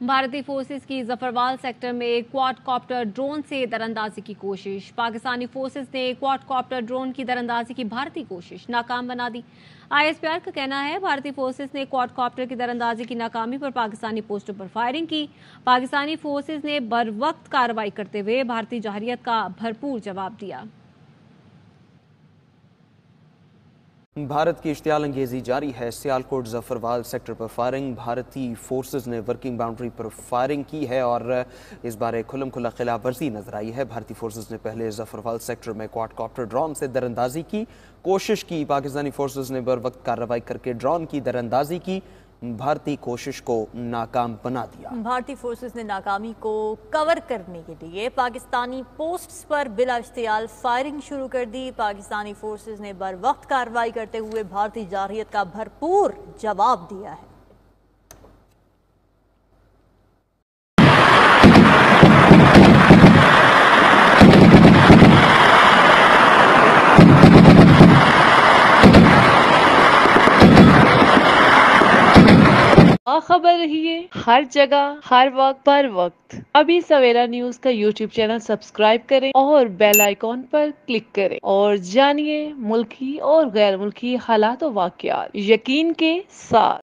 भारतीय फोर्सेस की जफरवाल सेक्टर में क्वाड कॉप्टर ड्रोन से दरअंदाजी की कोशिश। पाकिस्तानी फोर्सेस ने क्वाड कॉप्टर ड्रोन की दरअंदाजी की भारतीय कोशिश नाकाम बना दी। आईएसपीआर का कहना है भारतीय फोर्सेस ने क्वाड कॉप्टर की दरअंदाजी की नाकामी पर पाकिस्तानी पोस्टों पर फायरिंग की। पाकिस्तानी फोर्सेस ने बरवक्त कार्रवाई करते हुए भारतीय जौहरियत का भरपूर जवाब दिया। भारत की इश्तियाल अंगेजी जारी है। सियालकोट जफरवाल सेक्टर पर फायरिंग। भारतीय फोर्सेस ने वर्किंग बाउंड्री पर फायरिंग की है और इस बार खुल्लम खुल्ला खिलाफ वर्जी नजर आई है। भारतीय फोर्सेस ने पहले जफरवाल सेक्टर में क्वाडकॉप्टर ड्रोन से दरअंदाजी की कोशिश की। पाकिस्तानी फोर्सेस ने बर वक्त कार्रवाई करके ड्रोन की दरअंदाजी की, भारतीय कोशिश को नाकाम बना दिया। भारतीय फोर्सेस ने नाकामी को कवर करने के लिए पाकिस्तानी पोस्ट्स पर बिला इश्तियाल फायरिंग शुरू कर दी। पाकिस्तानी फोर्सेस ने बर वक्त कार्रवाई करते हुए भारतीय जौहरियत का भरपूर जवाब दिया है। खबर रहिए हर जगह हर वक्त पर वक्त। अभी सवेरा न्यूज का यूट्यूब चैनल सब्सक्राइब करें और बेल आइकॉन पर क्लिक करें और जानिए मुल्की और गैर मुल्की हालात और वाकयात यकीन के साथ।